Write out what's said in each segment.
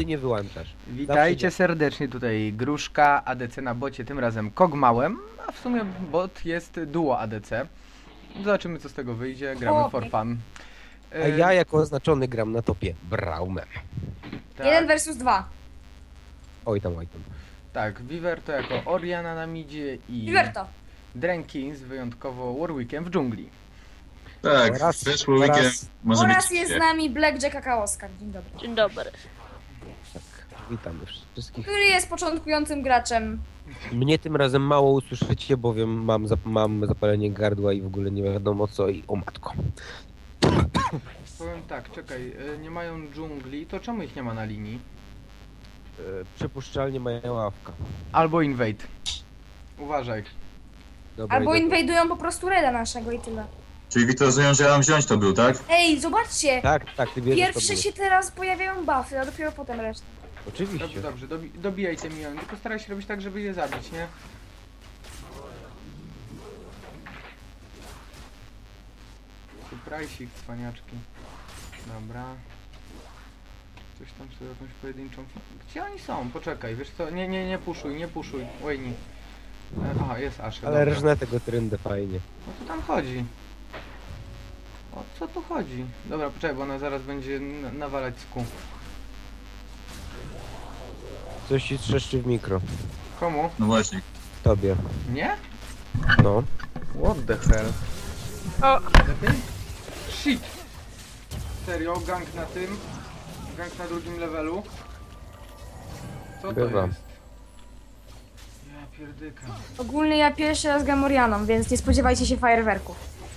ty nie wyłączasz. Witajcie serdecznie, tutaj Gruszka, ADC na bocie, tym razem Kogmałem, a w sumie bot jest duo ADC. Zobaczymy co z tego wyjdzie, gramy for fun. A ja jako oznaczony gram na topie Braumem. Tak, 1 versus 2. Oj tam, oj tam. tak, Viverto jako Oriana na midzie i Liberto. Drenkin z wyjątkowo Warwickiem w dżungli. Tak, Oraz- przyszły weekend oraz- może Oraz być jest z nami Blackjack aka Oskar. Dzień dobry. Dzień dobry. Tak, witamy wszystkich. Który jest początkującym graczem. Mnie tym razem mało usłyszycie, bowiem mam zapalenie gardła i w ogóle nie wiadomo co i o matko. Powiem tak, czekaj, nie mają dżungli, to czemu ich nie ma na linii? Przypuszczalnie mają ławka. Albo invade. Uważaj. Dobra, Albo idę. inwajdują po prostu Reda naszego i tyle. Czyli Wiktor rozumiem, że ja mam wziąć to był, tak? Ej, zobaczcie! Tak, ty bierzesz Pierwsze to się teraz pojawiają buffy, a dopiero potem reszta. Oczywiście. Dobrze, dobrze, dobijaj te miniony, tylko staraj się robić tak, żeby je zabić, nie? Surprise ich, cwaniaczki. Dobra. Coś tam sobie jakąś pojedynczą... Gdzie oni są? Poczekaj, wiesz co? Nie puszuj, nie puszuj. Wayne. Aha, jest Asher. Ale dobra. rżnę tego tryndę fajnie. O co tam chodzi? O co tu chodzi? Dobra, poczekaj, bo ona zaraz będzie nawalać z kół. Coś ci trzeszczy w mikro. Komu? No właśnie. Tobie. Nie? No. What the hell? O, Lepiej? Shit! Serio, gang na tym? Gang na drugim levelu? Co to Bywa. jest? Ja pierdyka. Ogólnie ja pierwszy raz gram Orianą, więc nie spodziewajcie się fajerwerków.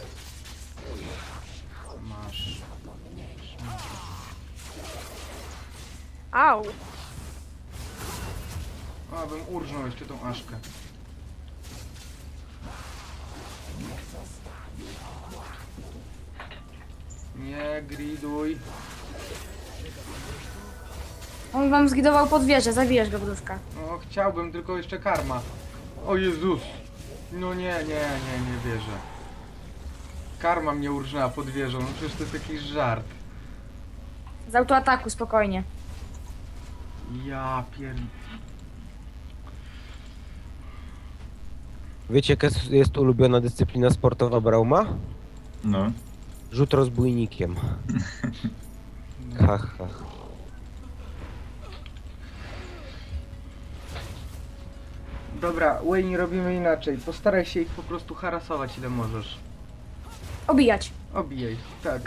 Masz. au. A, bym urżnął jeszcze tą Aszkę. Nie griduj. On wam zgidował pod wieżę, zabijesz go, Gruszka. No, chciałbym, tylko jeszcze karma. O Jezus! No nie wierzę. Karma mnie urżnęła pod wieżą, no przecież to jest jakiś żart. Z autoataku, spokojnie. Ja pierd... Wiecie jaka jest ulubiona dyscyplina sportowa Brauma? No. Rzut rozbójnikiem. Ha, ha. Dobra, Wayne, robimy inaczej. Postaraj się ich po prostu harasować ile możesz. Obijać. Obijaj, tak.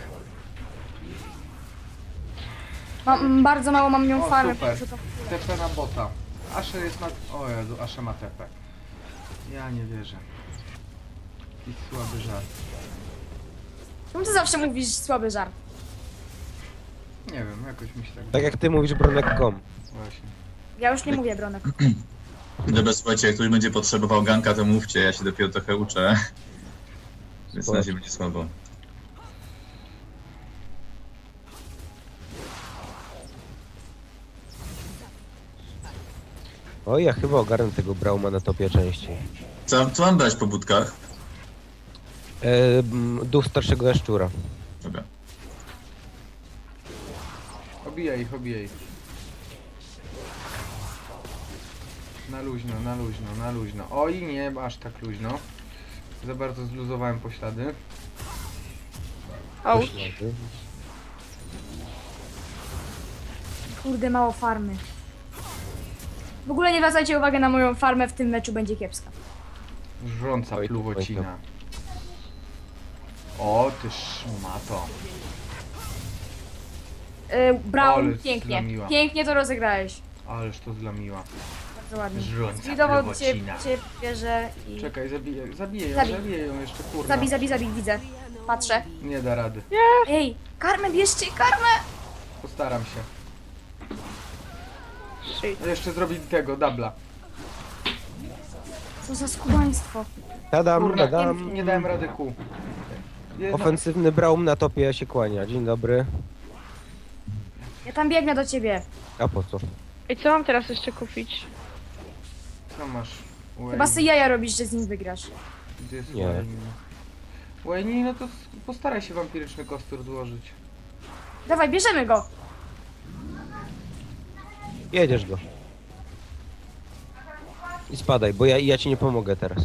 Bardzo mało mam nią O, farmę. super. proszę to- TP na bota. Asher jest na... O Jezu, Asher ma TP. Ja nie wierzę. Jakiś słaby żart. Czemu ty zawsze mówisz słaby żart? Nie wiem, jakoś mi się tak... Tak jak ty mówisz bronek.com. Właśnie. Ja już nie mówię, Bronek. Dobra, słuchajcie, jak ktoś będzie potrzebował ganka, to mówcie, ja się dopiero trochę uczę. Więc na razie będzie słabo. Oj, ja chyba ogarnę tego Brauma na topie częściej. Co mam brać po budkach? Duch starszego jaszczura. Dobra. Obijaj ich, obijaj ich. Na luźno, na luźno, na luźno. Oj, nie, aż tak luźno. Za bardzo zluzowałem poślady. Au. Poślady. Kurde, mało farmy. W ogóle nie zwracajcie uwagi na moją farmę, w tym meczu będzie kiepska. Żrąca Oj, pluwocina. O, ty szmato. Brown, Ale pięknie. zlamiła. Pięknie to rozegrałeś. Ależ to zlamiła. Bardzo ładnie. Żrąca Zlidował pluwocina. cię wieżę i... Czekaj, zabiję Zabij. ją jeszcze, kurwa. Zabij, widzę. Patrzę. Nie da rady. Ej, karmę bierzcie, karmę! Postaram się. Shit. Jeszcze zrobić tego, dubla. Co za skubaństwo. Tadam, Kurna, tadam. nie dałem rady kół. Ofensywny Braum na topie się kłania. Dzień dobry. Ja tam biegnę do ciebie. A po co? I co mam teraz jeszcze kupić? Co masz? Chyba sobie jaja robisz, że z nim wygrasz. Gdzie jest Nie. Wayne? Wayne, no to postaraj się wampiryczny kostur złożyć. Dawaj, bierzemy go. Jedziesz go. I spadaj, bo ja ci nie pomogę teraz.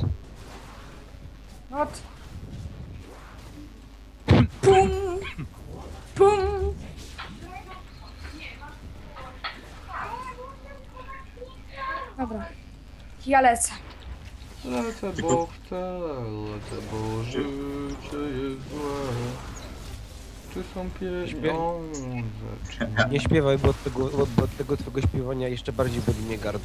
Ot. Pum! Pum! Dobra. Ja lecę. Lecę, Tylko- bo chcę, lecę, bo życie jest złe. Czy są pieniądze, czy nie? Nie śpiewaj, bo od tego twojego śpiewania jeszcze bardziej boli mnie gardło.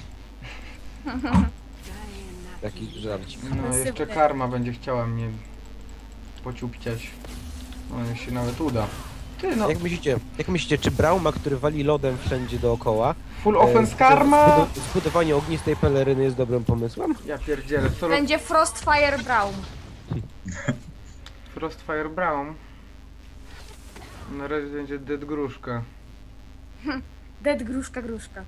Taki żarcik. No jeszcze Agresywny. karma będzie chciała mnie pociupciać. No jeśli się nawet uda. Ty no, Jak myślicie, czy Brauma, który wali lodem wszędzie dookoła, full offense karma! zbudowanie ognistej peleryny jest dobrym pomysłem? Ja pierdzielę, co Będzie Frostfire Brown. Frostfire Brown. Na razie będzie Dead Gruszka. Dead gruszka, gruszka.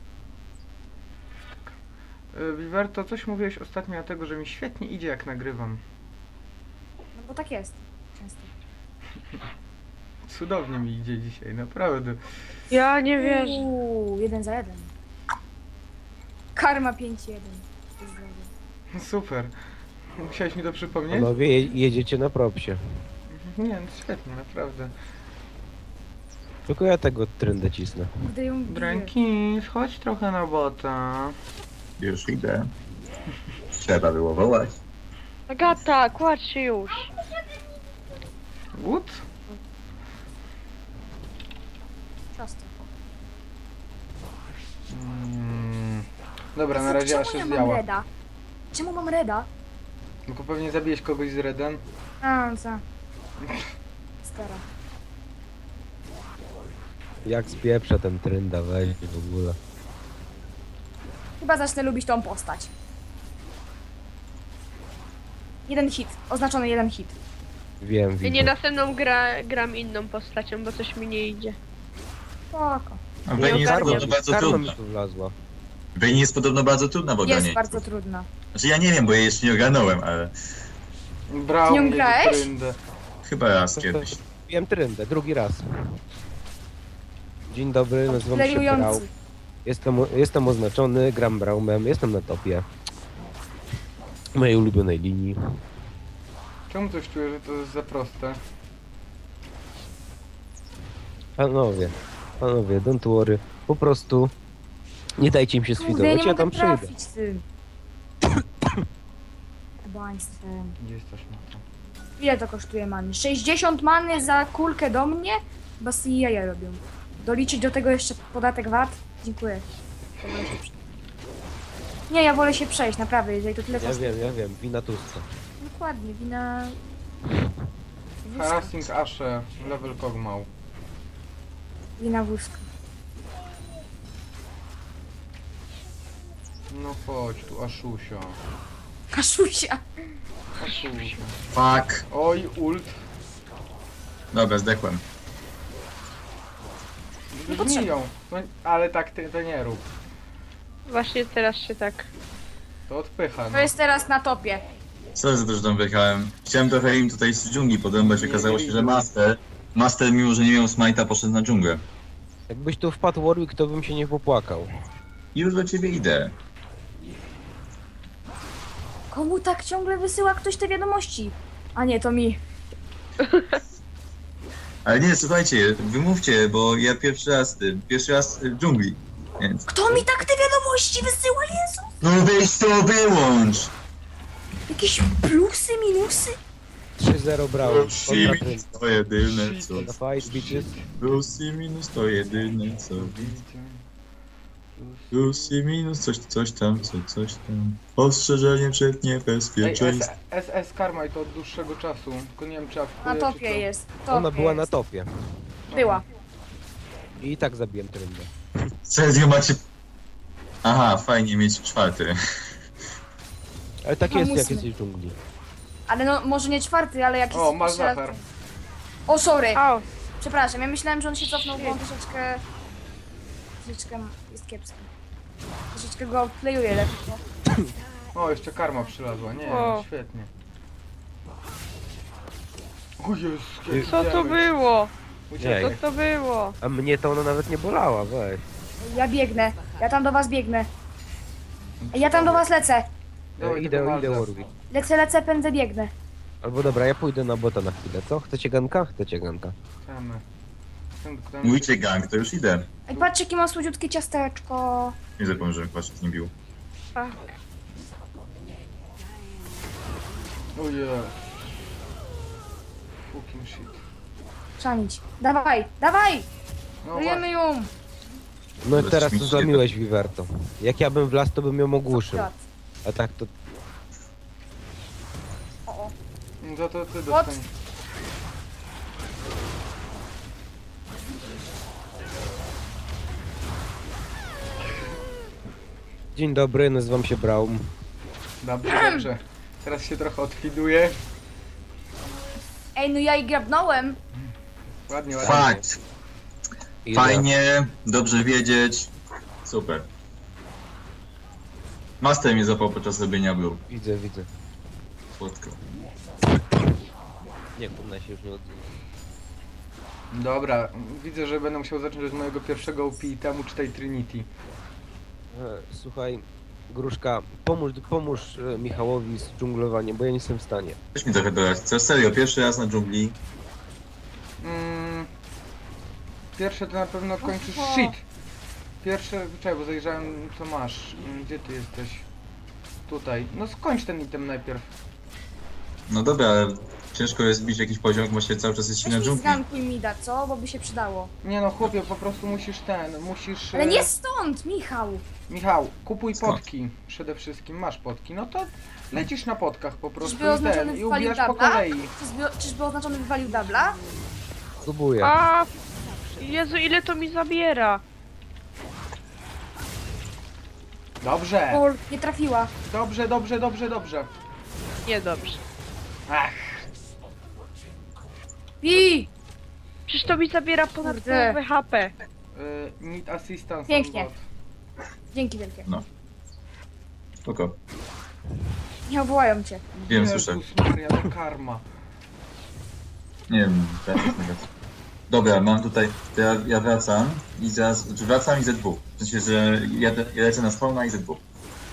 Viverto, coś mówiłeś ostatnio o tego, że mi świetnie idzie jak nagrywam. No bo tak jest. Często. Cudownie mi idzie dzisiaj, naprawdę. Ja nie wierzę. 1 za 1. Karma 5-1. Super. Musiałeś mi to przypomnieć? Panowie, jedziecie na propsie. Nie, no świetnie, naprawdę. Tylko ja tego tryndę cisnę. Gdy ją biję. Brankins, chodź trochę na bota. Już idę. Trzeba było wołać. Agata, kładź się już. What? Prosto. Dobra, na razie aż Czemu się ja mam zjała. reda? Czemu mam reda? No bo pewnie zabijesz kogoś z Redem. A, co? Stara. Jak spieprze ten trynda, weź w ogóle. Chyba zacznę lubić tą postać. 1 hit. Oznaczony 1 hit. Wiem, Nie, widzę. następną gram inną postacią, bo coś mi nie idzie. Spoko. A Vayne jest ogarniam. podobno bardzo Karma mi trudna. tu wlazła. Vayne jest podobno bardzo trudna w Jest ogarnięciu. bardzo trudna. Znaczy ja nie wiem, bo ja jeszcze nie ogarnąłem, ale Brown Nią jedzie grałeś? tryndę. chyba raz kiedyś. Wiem tryndę, drugi raz. Dzień dobry, nazywam się Brał. Playujący. Jestem oznaczony, gram Braumem, jestem na topie. Mojej ulubionej linii. Czemu coś czuję, że to jest za proste? Panowie, don't worry. Po prostu nie dajcie im się Kurde, ja sfidować, nie ja mogę tam przyjdę. trafić z tym. Baństwem. Gdzie jest ta szmata? Ile to kosztuje many? 60 many za kulkę do mnie? Basy i jaja robią. Doliczyć do tego jeszcze podatek VAT? Dziękuję. Ja wolę się Nie, ja wolę się przejść, naprawdę, jeżeli to tyle kosztuje. Ja wiem, wina Tuska. Dokładnie, wina... Wózka. Harassing Ashe, level Kogmał. Wina wózka. No chodź tu, Ashusia. Kaszusia. Ashusia. Fuck. Oj, ult. Dobra, zdechłem. Zmiją. No, ale tak ty to nie rób. Właśnie teraz się tak... To odpycha. To No. jest teraz na topie. Co za to, że tam wyjechałem? Chciałem trochę im tutaj z dżungli podrąbać, okazało się, że Master, mimo że nie miał smite'a, poszedł na dżunglę. Jakbyś tu wpadł Warwick, to bym się nie popłakał. Już do ciebie idę. Komu tak ciągle wysyła ktoś te wiadomości? A nie, to mi. Ale nie, słuchajcie, wymówcie, bo ja pierwszy raz w dżungli, więc... Kto mi tak te wiadomości wysyła, Jezu? No weź to wyłącz! Jakieś plusy, minusy? 3-0 Braum. Plus i minus to jedyne co. Na fight, bitches. Plus i minus to jedyne co. Plus i minus coś tam. Ostrzeżenie przed Ej, niebezpieczeństwem. SS Karma i to od dłuższego czasu. Tylko nie wiem czy Na aktuje, czy topie co. jest. Topie Ona była na jest. topie. Była. I tak zabiłem tryndę. Serio macie... Aha, fajnie mieć czwarty. Ale tak No, jest, jak musimy. jesteś w dżungli. Ale no, może nie czwarty, ale jak jest... O, masz jeszcze raz- zachar. O, sorry. O, Przepraszam, ja myślałem, że on się cofnął, bo on troszeczkę... jest kiepski. Troszeczkę go playuje lekko. O, jeszcze karma przylazła. Nie, O. świetnie. O Jezu, co to było? Uciekaj. Co to było? A mnie to ona nawet nie bolała, weź. Ja biegnę. Ja tam do was biegnę. Ja tam do was lecę. Dawaj Idę, tego idę Malza. Warwick. Lecę, pędzę, biegnę. Albo dobra, ja pójdę na bota na chwilę, co? Chcecie ganka? Chcecie ganka. Chcemy. Tam Mówicie gang, to już idę. Ej, patrzcie, jakie mam słodziutkie ciasteczko. Nie zapomnę, że was nie bił. Fuck. Ojej. Fucking shit. Szanić. Dawaj, dawaj! No Dajemy ją! No i To teraz jest to mi zlamiłeś, Viverto. Jak ja bym wlazł, to bym ją ogłuszył. Akurat. A tak to... O. No to ty What? dostaniesz. Dzień dobry, nazywam się Braum. Dobrze, dobrze. Teraz się trochę odfiduję. Ej, no ja i grabnąłem. Ładnie, ładnie. Fakt. Idę. Fajnie, dobrze wiedzieć. Super. Master mnie zapał podczas robienia blue. Widzę, widzę. Słodko. Nie, kurna się już nie odzywa. Dobra, widzę, że będę musiał zacząć od mojego pierwszego OP i temu czytaj Trinity. Słuchaj, Gruszka, pomóż Michałowi z dżunglowaniem, bo ja nie jestem w stanie. Weź mi trochę dodać. Co, serio, pierwszy raz na dżungli. Pierwsze to na pewno kończysz Oho. shit. Pierwsze, czekaj, bo zajrzałem co masz. Gdzie ty jesteś? Tutaj. No skończ ten item najpierw. No dobra, ale ciężko jest bić jakiś poziom, jak właśnie cały czas jest Weź na mi dżungli. zgankuj mi da, co? Bo by się przydało. Nie no chłopie, po prostu musisz... Ale nie stąd, Michał! Michał, kupuj Skąd? potki. Przede wszystkim masz potki. No to lecisz na potkach po prostu Czyżby oznaczony i wywalił ubijasz po dubla? kolei. Czyżby oznaczony wywalił dubla? Próbuję. A, Jezu, ile to mi zabiera? Dobrze, O, nie trafiła. dobrze, dobrze, dobrze, dobrze. Niedobrze. Ach, Pi! Przecież to mi zabiera ponad Kurde. połowę HP. need assistance. Pięknie. on bot. Dzięki wielkie. Spoko. Nie wołają cię. Wiem, Jezus słyszę. Maria, to karma. Nie wiem, teraz nie wiem. Dobra, mam tutaj, to ja wracam i zaraz, znaczy wracam i Z2. W sensie, że ja lecę na spawna i Z2.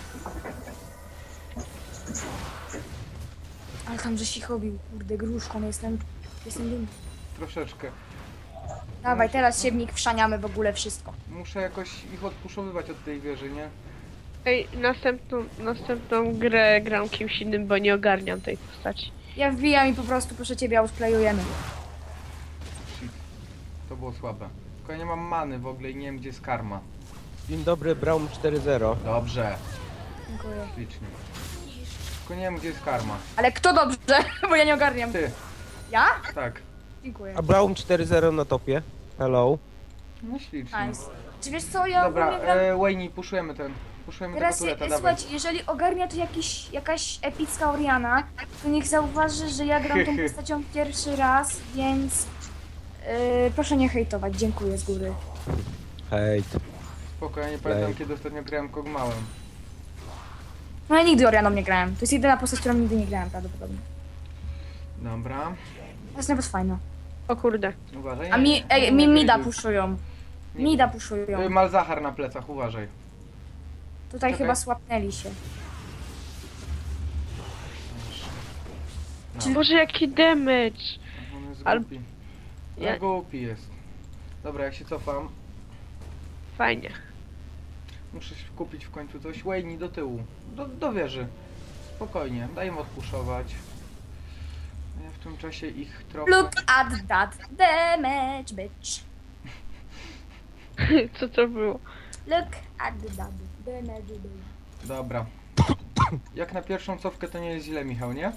Ale tam, że się chobił. Kurde, gruszką jestem dumny. Troszeczkę. Dawaj, teraz siewnik wszaniamy w ogóle wszystko. Muszę jakoś ich odpuszowywać od tej wieży, nie? Ej, następną grę gram kimś innym, bo nie ogarniam tej postaci. Ja wbijam i po prostu proszę ciebie outplayujemy. Shit. To było słabe. Tylko ja nie mam many w ogóle i nie wiem gdzie jest karma. Dzień dobry, Braum 4-0. Dobrze, Dziękuję. ślicznie. Tylko nie wiem gdzie jest karma. Ale kto dobrze? Bo ja nie ogarniam. Ty, Ja? tak. Dziękuję. A Braum 4-0 na topie. Hello. No ślicznie. Nice. Czy wiesz co, ja Dobra, ogólnie gram... Wayne, puszujemy Puszujemy Teraz, tego tureta, dawaj. słuchajcie, jeżeli ogarnia to jakaś epicka Oriana, to niech zauważy, że ja gram tą postacią pierwszy raz, więc proszę nie hejtować, dziękuję z góry. Hejt. Spoko, ja nie pamiętam Lej. kiedy ostatnio grałem Kogmałem. No ja nigdy Orianą nie grałem, to jest jedyna postać, którą nigdy nie grałem prawdopodobnie. Dobra, To jest nawet fajna. O kurde. uważaj. A mi nie mida wyjdzie. puszują. Nie. Mida puszują. Malzahar na plecach, uważaj. Tutaj czekaj. chyba słapnęli się. Boże, jaki damage. On jest Al- głupi. Ja- Ja... głupi jest. Dobra, jak się cofam, Fajnie. muszę się kupić w końcu coś. Wayne do tyłu. Do wieży. Spokojnie, daj im odpuszować. Ja w tym czasie ich trochę... Look at that damage, bitch. Co to było? Look at that damage, bitch. Dobra. Jak na pierwszą cofkę to nie jest źle, Michał, nie?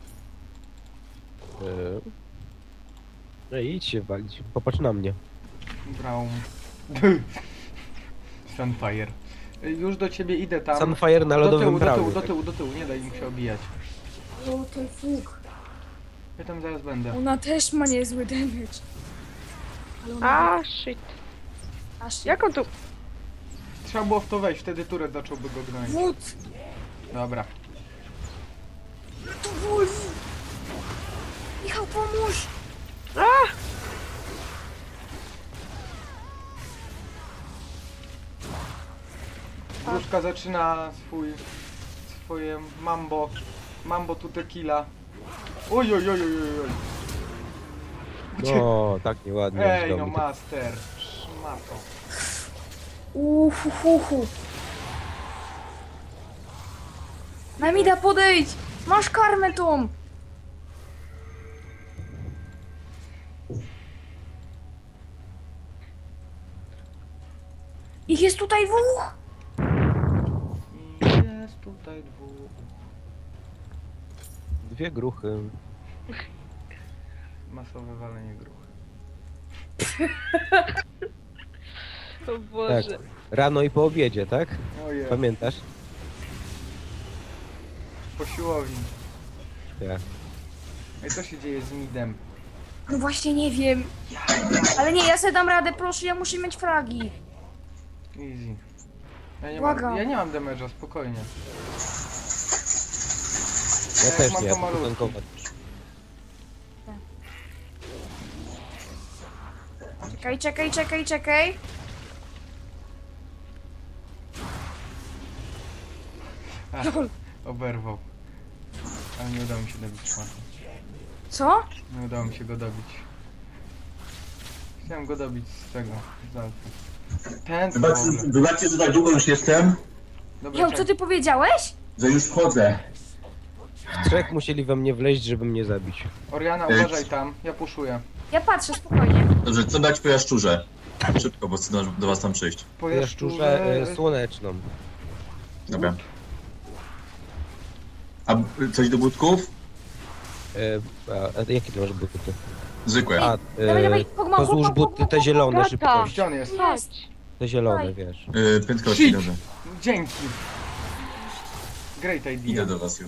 No idź się walić. Popatrz na mnie. Braum. Sunfire. Już do ciebie idę tam. Sunfire na do lodowym tyłu, Braumie. do tyłu, nie daj im się obijać. O, ten fuk. Ja tam zaraz będę. Ona też ma niezły damage. Ale ona... A, shit. Aż Jak on tu... Trzeba było w to wejść, wtedy turet zacząłby go gnać. Wód! Dobra. To wód! Michał, pomóż! Gruszka zaczyna swoje mambo tu tequila. Oj, oj, oj, oj, oj, oj. Gdzie? No, tak nieładnie. Ej, do no mnie. master. Szmato. Uhuhuhu. Namida, podejdź! Masz karmę tą! Ich jest tutaj dwóch! I jest tutaj dwóch. Dwie gruchy. Masowe walenie gruchy. O Tak. Boże. Rano i po obiedzie, tak? Ojej, Pamiętasz? po siłowni. Tak. Ej, co się dzieje z midem? No właśnie nie wiem. Ale nie, ja sobie dam radę, proszę, ja muszę mieć fragi. Easy. Błagam. Ja nie mam damage'a, spokojnie. Ja Jak też mam nie, to ja malutki. tylko tankować. Czekaj, czekaj, czekaj, czekaj. Ach, oberwał. Ale nie udało mi się dobić szmaty. Co? Nie udało mi się go dobić. Chciałem go dobić z tego, z alfy. Ten co w ogóle. Wybaczcie, że tak długo już jestem, Dobra, Jo, co ty powiedziałeś? że już wchodzę. Trzech musieli we mnie wleźć, żeby mnie zabić. Oriana, uważaj tam, ja puszuję. Ja patrzę, spokojnie. Dobrze, co dać po jaszczurze? Szybko, bo chcę do was tam przyjść. Po Ja szczurze słoneczną. Dobra. A coś do budków? A jakie ty masz buty? Zwykłe. A, Dawaj, dawaj, pogma, to złóż pogma, buty pogma, te zielone Gata. szybko. Gdzie on jest? Jest. Te zielone, Dawaj. wiesz. Prędkości, Shit. dobrze. Dzięki. Great idea. Idę do was już.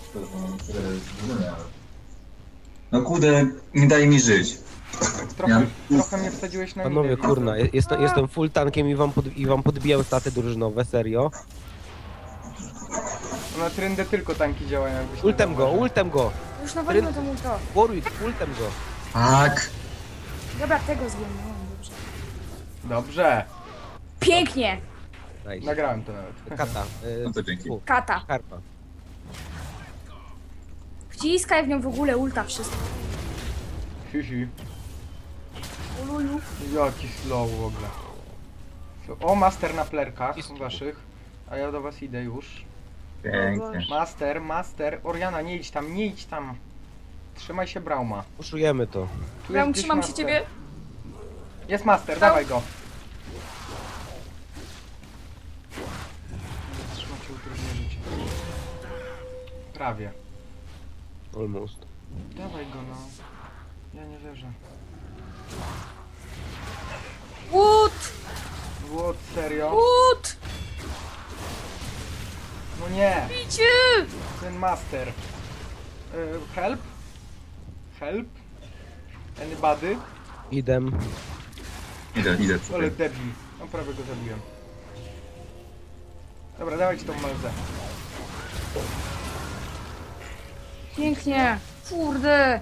No kurde, nie daje mi żyć. Trochę mnie wsadziłeś na Panowie, midę, kurna, widzę. jestem full tankiem i wam podbijam staty drużynowe, serio. Na tryndę tylko tanki działają, jakbyś nie Ultem go, zauważył. ultem go! Już nawalimy to multo. Warwick, ultem go! Tak. Dobra, tego zjem, no dobrze. Dobrze. Pięknie! Nice. Nagrałem to nawet. Kata. No to dzięki. Kata. Karpa. Wciskaj w nią w ogóle ulta wszystko. Hihi. Uluju. Jaki slow w ogóle. O, master na plerkach Jest tu. waszych. A ja do was idę już. Pięknie. Master. Oriana, nie idź tam, nie idź tam. Trzymaj się Brauma. Puszujemy to. Tu Ja jest gdzieś trzymam się master. ciebie. Jest master, dawaj go. Trzymacie utrudnienie życie. Prawie. Almost. Dawaj go no. Ja nie wierzę. Łód! What, serio? Łód! No nie, Bicie! ten master. Help? Help? Anybody? Idę. Ale debil. No prawie go zabiłem. Dobra, dawajcie tą malzę. Pięknie. Kurde.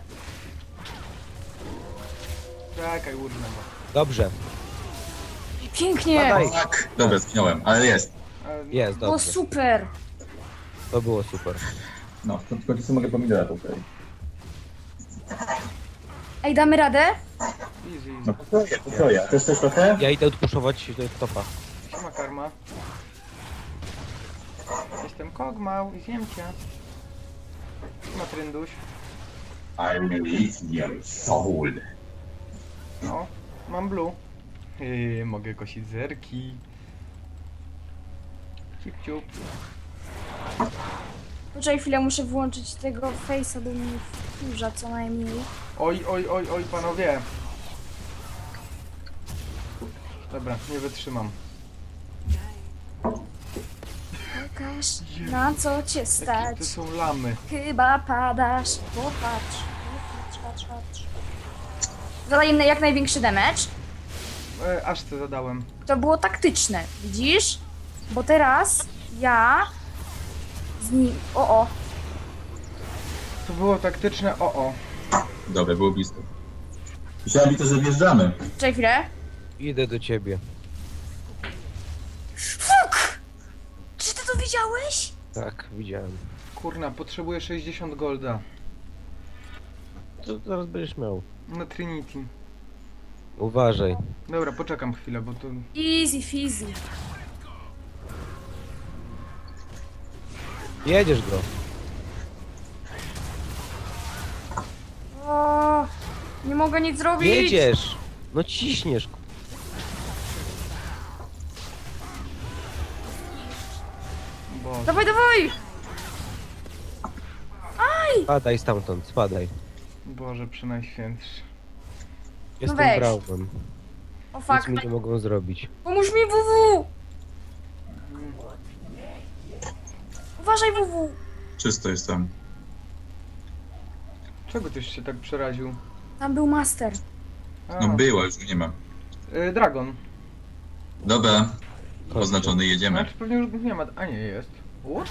Czekaj, urwę go. Dobrze, Pięknie. Badaj. Tak. Dobra, zginąłem, ale jest. jest, O, dobrze. super. To było super. No, w końcu sobie mogę pomidora tutaj. Ej, damy radę? Easy, No easy. to ja. Też coś trochę? Ja idę odpuszować topa. Siema karma. Jestem Kogmał i zjem cię. Siema Trynduś. I will eat your soul. No, mam blue. Mogę kosić zerki. Cip ciup. Poczekaj chwilę, muszę włączyć tego face'a, bo mi wkurza co najmniej. Oj, panowie. Dobra, nie wytrzymam. Pokaż, na co cię Jakie stać. to są lamy. Chyba padasz. Popatrz, patrz. Zadaję jak największy damage. Aż co zadałem. To było taktyczne, widzisz? Bo teraz ja z nim... O. To było taktyczne o. Dobra, było blisko. Myślałem mi to, że wjeżdżamy. Czekaj chwilę. Idę do ciebie. Fuk! widziałeś? Tak, widziałem. Kurna, potrzebuję 60 golda. To zaraz będziesz miał. Na Trinity. Uważaj. Dobra, poczekam chwilę, bo to... Easy fizzy. Jedziesz go. O, nie mogę nic zrobić. Jedziesz! No ciśniesz. Boże. Dawaj, dawaj! Spadaj stamtąd, spadaj. Boże, przynajświętszy. Jestem weź. Braunem. O Nic fuck. mi nie mogą zrobić. Pomóż mi, WW! Uważaj, WW! Czysto jest tam. Czego tyś się tak przeraził? Tam był master. A, No była, już nie ma. Dragon. Dobra. Oznaczony, jedziemy. Znaczy pewnie już nie ma, a nie jest. What?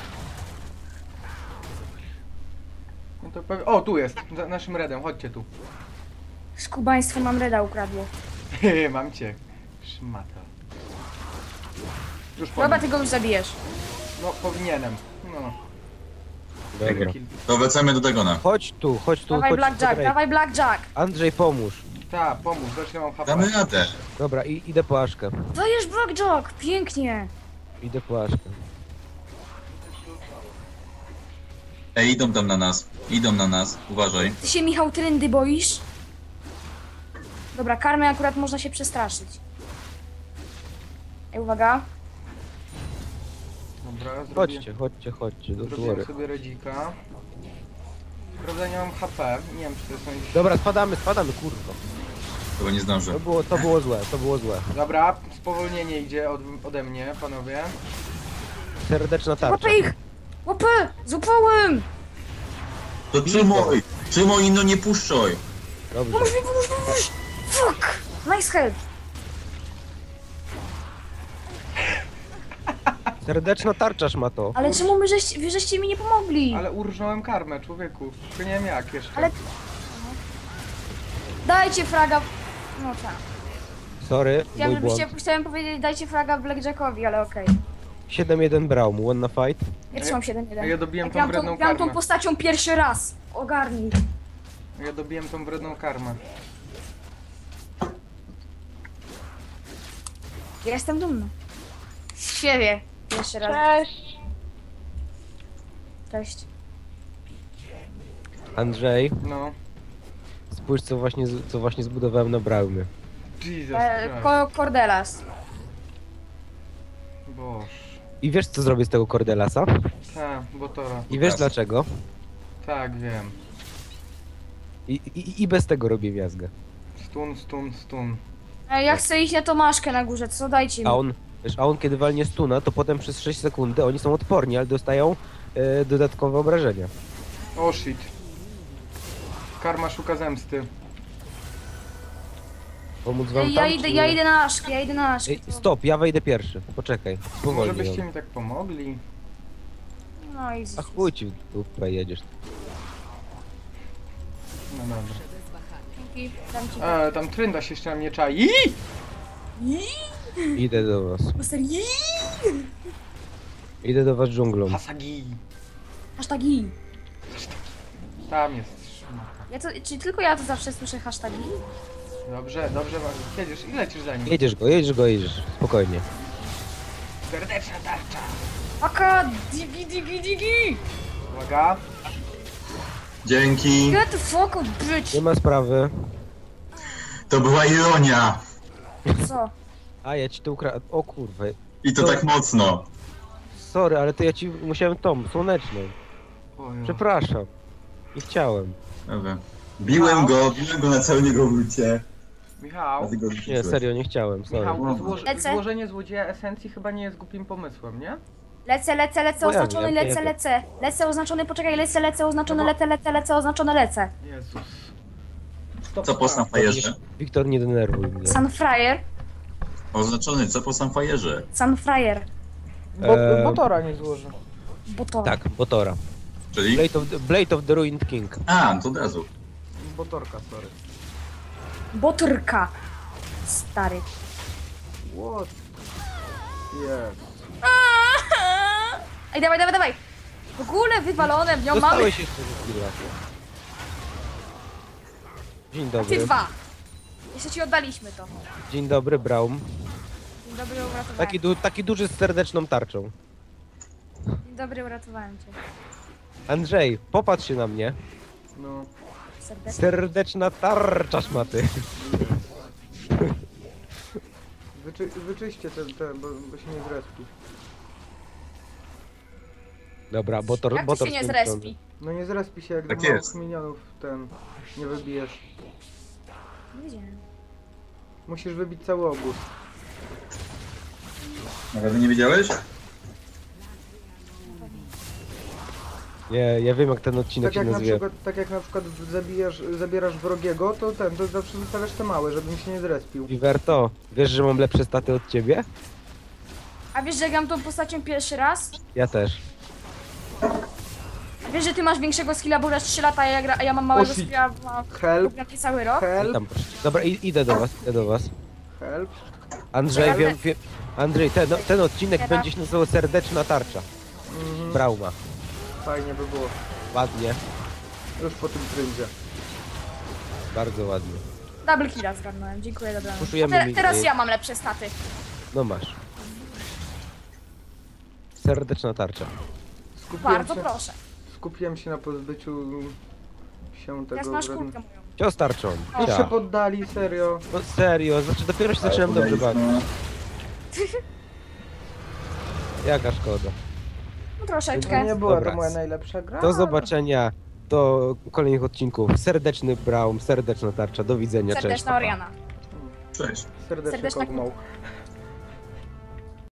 No to pewnie... O, tu jest, za naszym redem, chodźcie tu. Skubaństwo mam reda ukradło. Mam cię. Szmata. Już po Dobra, nim. ty go już zabijesz. No, powinienem. No. Dobra. Kill. To wracamy do Dagona. Chodź tu, Dawaj chodź Blackjack, tu. dawaj Blackjack! Andrzej, pomóż. Ta, pomóż, zresztą mam HP. Damy radę. Dobra, idę po Aszkę. Dajesz Blackjack! Pięknie! Idę po Aszkę. Ej, idą tam na nas. Idą na nas. Uważaj. Ty się, Michał, trendy boisz? Dobra, karmy akurat można się przestraszyć. Ej, uwaga. Dobra, Chodźcie, do zrobiłem tury. sobie redzika. Prawda, nie mam HP. Nie wiem, czy to są jakieś... Dobra, spadamy, kurwa. Chyba nie zdążę. To było złe. Dobra, spowolnienie idzie ode mnie, panowie. Serdeczna tarcza. Łapy ich! Łapy! Złapałem! To trzymaj! Trzymaj, no nie puszczaj! Dobrze. Pomóż mi, pomóż! Fuck! Nice help! Serdeczna tarcza szmato. Ale czemu wy żeście mi nie pomogli? Ale urżnąłem karmę, człowieku. Tylko nie wiem jak jeszcze. Ale... Dajcie fraga... No tak. Sorry, mój błąd. Chciałem powiedzieć dajcie fraga Blackjackowi, ale okej. 7-1 Braum, one na fight. Ja trzymam 7-1. Ja dobiłem tą Gram wredną gram tą karmę. postacią pierwszy raz. Ogarnij. Ja dobiłem tą wredną karmę. Ja jestem dumny. Z siebie. Jeszcze raz. Cześć! Cześć. Andrzej, No. spójrz co właśnie zbudowałem na Braumie. Jesus Christ. Cordelas. Boż. I wiesz co zrobię z tego Cordelasa? Tak, Botora. I wiesz Teraz. dlaczego? Tak, wiem. I bez tego robię miazgę. Stun. Ja chcę iść na Tomaszkę na górze, co dajcie mi. A on kiedy walnie stuna, to potem przez 6 sekundy oni są odporni, ale dostają dodatkowe obrażenia. O shit. Karma szuka zemsty. Pomóc wam Ja tam, idę, czy ja nie? idę na Aszkę, ja idę na Aszkę. Ej, stop, ja wejdę pierwszy. Poczekaj, Może powolnie. byście ją. mi tak pomogli? No i A chuj ci w dupę jedziesz. No dobra. dzięki, dam ci. Tam Trynda się jeszcze na mnie czai. Idę do was. Master, Idę do was dżunglą. Hasagi. Hashtagi. Tam jest. szmata. Czy tylko ja to zawsze słyszę hashtagi? Dobrze, jedziesz i lecisz za nim. Jedziesz. Spokojnie. Serdeczna tarcza. Aka, digi. Uwaga. Dzięki. Get the fuck out, bitch. Nie ma sprawy. To była ironia. Co? A ja ci to ukradłem. O kurwa. I to tak mocno. Sorry, ale to ja ci musiałem tą, słoneczną. Ojo. Przepraszam. Nie chciałem. Dobra. Biłem go na całym jego ulcie. Michał. Dlatego Nie, rzuciłeś. serio, nie chciałem, sorry. Michał, Lecę. złożenie złodzieja esencji chyba nie jest głupim pomysłem, nie? Lecę, No ja oznaczony, wiem. lecę. Lecę, oznaczony, poczekaj, lecę, oznaczony, lecę, oznaczony, lecę. Jezus. Co po Sunfire'ze? Wiktor, nie denerwuj mnie. Sunfrier, Oznaczony, co po Sunfire'ze? Sunfrier, Botora nie złoży. Botora. Tak, Botora. Czyli? Blade of the Ruined King. A, to od razu. Botorka, sorry. Boturka. Stary. What? Yes. Ej, dawaj, dawaj, dawaj! W ogóle wywalone w nią mamy. Dostałeś jeszcze ze skilla. Dzień A ty dobry. 2. Jeszcze ci oddaliśmy to. Dzień dobry, Braum. Dzień dobry, uratowałem. Taki duży z serdeczną tarczą. Dzień dobry, uratowałem cię. Andrzej, popatrz się na mnie. No. Serdecznie. Serdeczna tarcza szmaty. Wyczyście te bo się nie zrespi. Dobra, botor, Jak to botor się nie skończony. zrespi? No nie zrespi się, jak Tak do małych jest. minionów nie wybijesz. Nie wiedziałem. Musisz wybić cały obóz. Naprawdę nie wiedziałeś? Nie, ja wiem jak ten odcinek się nazywa. Tak jak na przykład zabierasz wrogiego, to zawsze zostawiasz te małe, żeby mi się nie zrespił. Viverto, wiesz, że mam lepsze staty od ciebie? A wiesz, że gram tą postacią pierwszy raz? Ja też. A wiesz, że ty masz większego skilla, bo grasz 3 lata, a ja mam małego shit. skilla, bo Help, gram cały rok? help, Tam, dobra, idę do was. help. Andrzej, Ale- wiem, Andrzej, ten odcinek Teraz- będzie się nazywał Serdeczna Tarcza. Mhm, Brauma. fajnie by było. Ładnie, Już po tym tryndzie. bardzo ładnie. Double killa zgarnąłem, dziękuję, dobra. Puszujemy mi- Teraz ja mam lepsze staty. No masz. Serdeczna Tarcza. Bardzo proszę. Skupiłem się na pozbyciu się Teraz tego masz wrednego- kulkę moją. Cios tarczą. Już się Cia. poddali, serio. No serio, znaczy dopiero się zaczynam dobrze bawić. No, Jaka szkoda. No To troszeczkę. nie była Dobra. to moja najlepsza gra. Do zobaczenia do kolejnych odcinków. Serdeczny Braum, serdeczna tarcza. Do widzenia, cześć. Serdeczna Oriana. cześć. Serdeczny Serdeczna kogmoł.